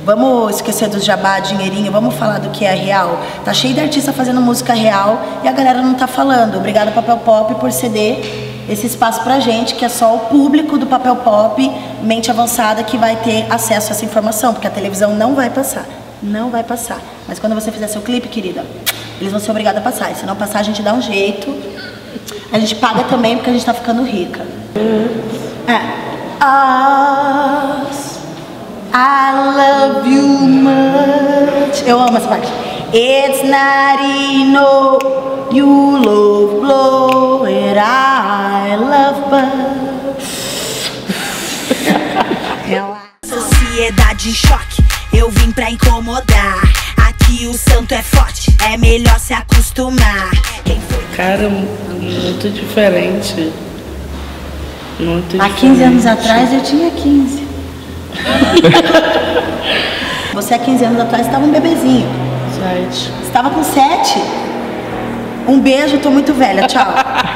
Vamos esquecer do jabá, dinheirinho, vamos falar do que é real. Tá cheio de artista fazendo música real e a galera não tá falando. Obrigada Papel Pop por ceder esse espaço pra gente, que é só o público do Papel Pop, mente avançada, que vai ter acesso a essa informação, porque a televisão não vai passar. Não vai passar. Mas quando você fizer seu clipe, querida, eles vão ser obrigados a passar. E se não passar, a gente dá um jeito. A gente paga também, porque a gente tá ficando rica. I love you much. Eu amo essa parte. It's not enough, you love blow it, I love but. Sociedade em choque, eu vim pra incomodar. Aqui o santo é forte, é melhor se acostumar. Quem foi? Cara, muito diferente. Muito Há 15 anos atrás eu tinha 15. Você há 15 anos atrás estava um bebezinho. 7. Estava com 7. Um beijo, tô muito velha, tchau.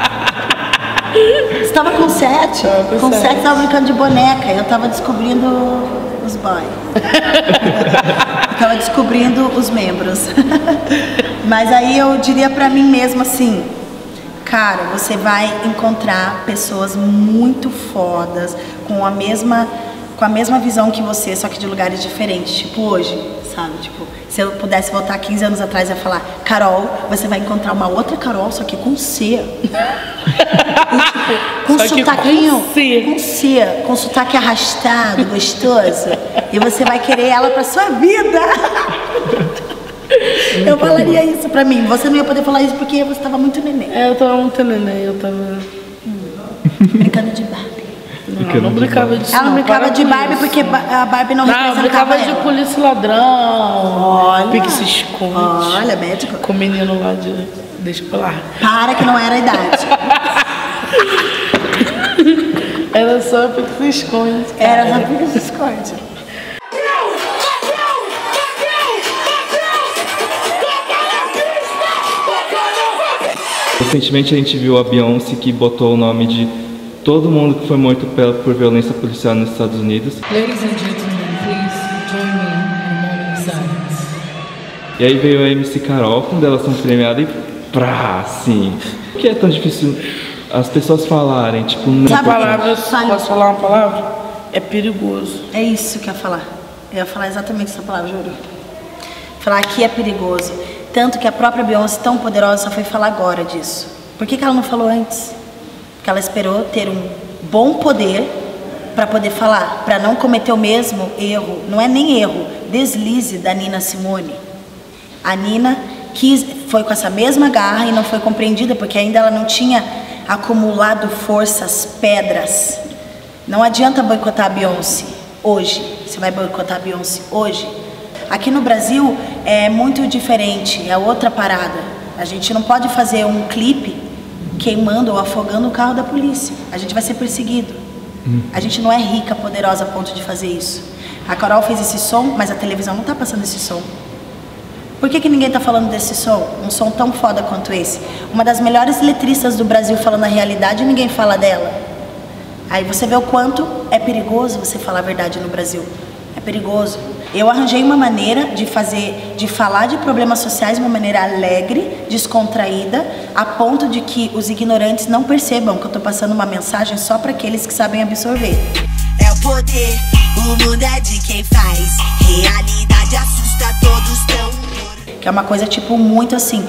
Estava com 7. Com 7 estava brincando de boneca. Eu estava descobrindo os boys. Estava descobrindo os membros. Mas aí eu diria pra mim mesma assim: cara, você vai encontrar pessoas muito fodas, com a mesma visão que você, só que de lugares diferentes, tipo hoje, sabe? Tipo, se eu pudesse voltar 15 anos atrás e falar: Carol, você vai encontrar uma outra Carol, só que com C. Com sotaquinho, com C, com sotaque arrastado, gostoso. E você vai querer ela pra sua vida. Eu falaria isso pra mim. Você não ia poder falar isso porque você tava muito neném. Eu tava muito neném, eu tava... Brincando de Barbie. Não brincava disso. Ela não brincava de Barbie porque a Barbie não representava brincava ela. de polícia e ladrão. Olha. Pique se esconde. Olha, médico. Com o menino lá de... Deixa pra lá. Para que não era a idade. Era só pique se esconde. Era só pique se esconde. Recentemente a gente viu a Beyoncé, que botou o nome de todo mundo que foi morto por violência policial nos Estados Unidos. Ladies and gentlemen, please join me in a moment of silence. E aí veio a MC Carol com Delação Premiada e assim. Por que é tão difícil as pessoas falarem, tipo... Posso falar uma palavra? É perigoso. É isso que eu ia falar. Eu ia falar exatamente essa palavra, juro. Falar que é perigoso. Tanto que a própria Beyoncé, tão poderosa, só foi falar agora disso. Por que ela não falou antes? Porque ela esperou ter um bom poder para poder falar, para não cometer o mesmo erro. Não é nem erro, deslize da Nina Simone. A Nina foi com essa mesma garra e não foi compreendida porque ainda ela não tinha acumulado forças, pedras. Não adianta boicotar a Beyoncé hoje. Você vai boicotar a Beyoncé hoje? Aqui no Brasil é muito diferente, é outra parada. A gente não pode fazer um clipe queimando ou afogando o carro da polícia. A gente vai ser perseguido. A gente não é rica, poderosa a ponto de fazer isso. A Carol fez esse som, mas a televisão não tá passando esse som. Por que ninguém tá falando desse som? Um som tão foda quanto esse. Uma das melhores letristas do Brasil falando a realidade e ninguém fala dela. Aí você vê o quanto é perigoso você falar a verdade no Brasil. É perigoso. Eu arranjei uma maneira de falar de problemas sociais de uma maneira alegre, descontraída, a ponto de que os ignorantes não percebam que eu tô passando uma mensagem só para aqueles que sabem absorver. É o poder, o mundo é de quem faz. Realidade assusta todos tão. Que é uma coisa tipo muito assim,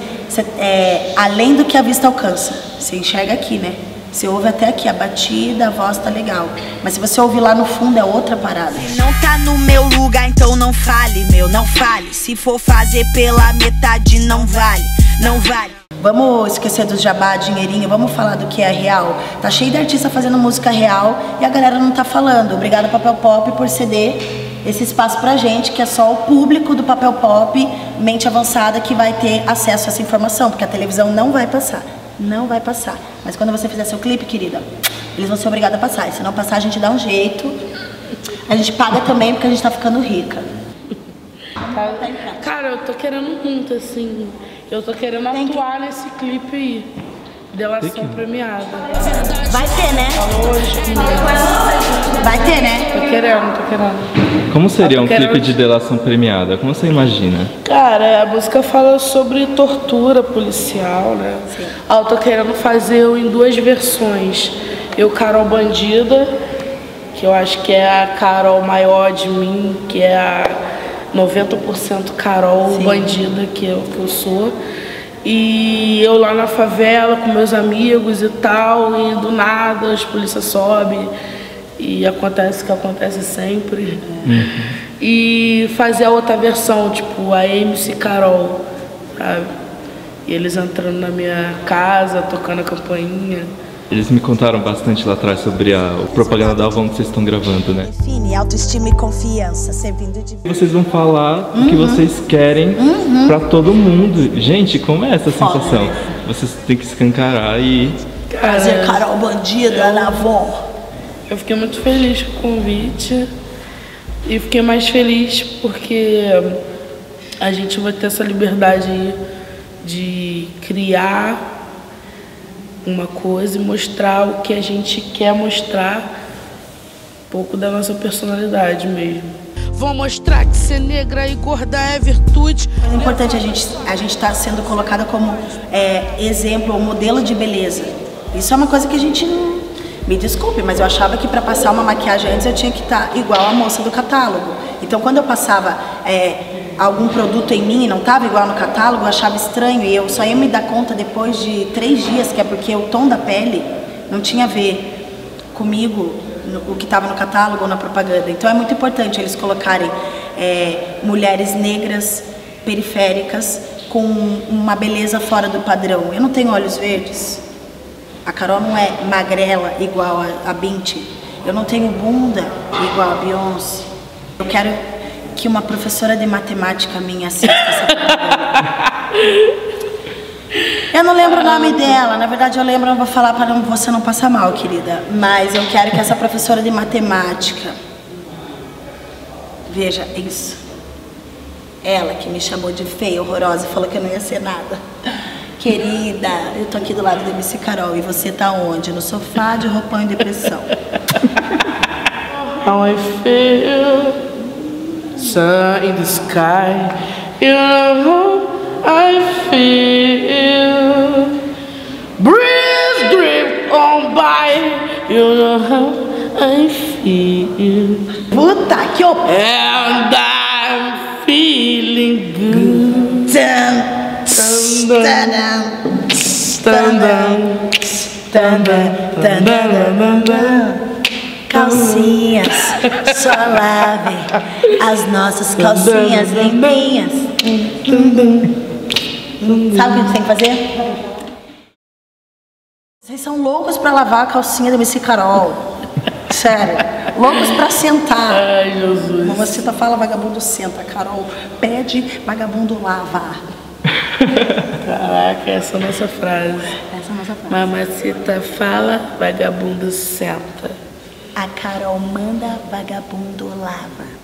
além do que a vista alcança. Você enxerga aqui, né? Você ouve até aqui, a batida, a voz tá legal. Mas se você ouvir lá no fundo, é outra parada. Se não tá no meu lugar, então não fale, meu, não fale. Se for fazer pela metade, não vale, não vale. Vamos esquecer do jabá, dinheirinho, vamos falar do que é real. Tá cheio de artista fazendo música real e a galera não tá falando. Obrigada Papel Pop por ceder esse espaço pra gente, que é só o público do Papel Pop, mente avançada, que vai ter acesso a essa informação, porque a televisão não vai passar. Não vai passar. Mas quando você fizer seu clipe, querida, eles vão ser obrigados a passar. E se não passar, a gente dá um jeito. A gente paga também, porque a gente tá ficando rica. Cara, eu tô querendo muito, assim. Eu tô querendo atuar nesse clipe aí. Delação premiada. Vai ter, né? Vai ter, né? Tô querendo. Como seria um clipe de delação premiada? Como você imagina? Cara, a música fala sobre tortura policial, né? Sim. Eu tô querendo fazer em 2 versões. Eu, Carol Bandida, que eu acho que é a Carol maior de mim, que é a 90% Carol Sim. Bandida que eu sou. E eu lá na favela com meus amigos e tal, e do nada as polícias sobem e acontece o que acontece sempre. E fazer a outra versão, tipo a MC Carol, sabe? E eles entrando na minha casa, tocando a campainha. Eles me contaram bastante lá atrás sobre a propaganda da Avon que vocês estão gravando, né? Define autoestima e confiança, servindo de... Vocês vão falar o que vocês querem pra todo mundo. Gente, como é essa sensação? Vocês têm que escancarar e... Fazer Carol Bandida na Avon. Eu fiquei muito feliz com o convite e fiquei mais feliz porque a gente vai ter essa liberdade aí de criar uma coisa e mostrar o que a gente quer mostrar, um pouco da nossa personalidade mesmo. Vou mostrar que ser negra e gorda é virtude. É importante a gente estar sendo colocada como exemplo ou modelo de beleza. Isso é uma coisa que a gente não... Me desculpe, mas eu achava que para passar uma maquiagem antes eu tinha que estar igual a moça do catálogo. Então quando eu passava algum produto em mim e não estava igual no catálogo, eu achava estranho. E eu só ia me dar conta depois de 3 dias, que é porque o tom da pele não tinha a ver comigo, o que estava no catálogo ou na propaganda. Então é muito importante eles colocarem mulheres negras, periféricas, com uma beleza fora do padrão. Eu não tenho olhos verdes. A Carol não é magrela igual a Binti. Eu não tenho bunda igual a Beyoncé. Eu quero que uma professora de matemática minha assista essa propaganda. Eu não lembro o nome dela. Na verdade, eu lembro, eu vou falar para você não passar mal, querida. Mas eu quero que essa professora de matemática veja isso. Ela que me chamou de feia, horrorosa, e falou que eu não ia ser nada. Querida, eu tô aqui do lado da MC Carol e você tá onde? No sofá de roupão em depressão. How I feel, sun in the sky, you know how I feel. Breeze drift on by, you know how I feel. Puta que o... And I'm feeling good. Calcinhas, só lave as nossas calcinhas limpinhas. Sabe o que tem que fazer? Vocês são loucos pra lavar a calcinha da MC Carol. Sério, loucos pra sentar. Ai, Jesus. Mamacita fala, vagabundo senta. Carol pede, vagabundo lava. Caraca, essa é a nossa frase. Essa é a nossa frase. Mamacita fala, vagabundo senta. A Carol manda, vagabundo lava.